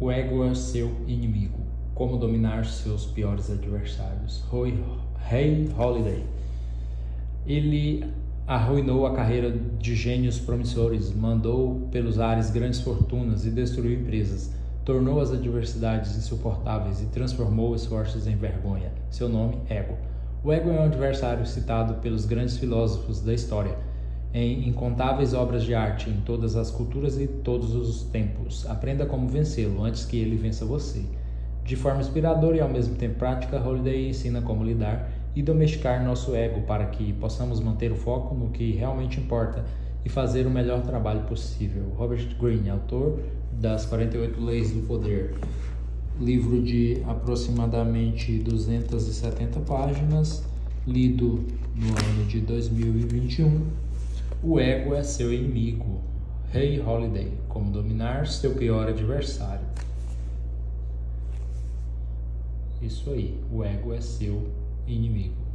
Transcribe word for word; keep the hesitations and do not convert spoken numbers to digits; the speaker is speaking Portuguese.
O ego é seu inimigo. Como dominar seus piores adversários. Rei Holiday. Ele arruinou a carreira de gênios promissores, mandou pelos ares grandes fortunas e destruiu empresas. Tornou as adversidades insuportáveis e transformou esforços em vergonha. Seu nome, ego. O ego é um adversário citado pelos grandes filósofos da história, em incontáveis obras de arte, em todas as culturas e todos os tempos. Aprenda como vencê-lo antes que ele vença você. De forma inspiradora e ao mesmo tempo prática, Holiday ensina como lidar e domesticar nosso ego para que possamos manter o foco no que realmente importa e fazer o melhor trabalho possível. Robert Greene, autor das quarenta e oito Leis do Poder, livro de aproximadamente duzentas e setenta páginas, lido no ano de dois mil e vinte e um. O ego é seu inimigo. Rei Holiday, como dominar seu pior adversário. Isso aí, o ego é seu inimigo.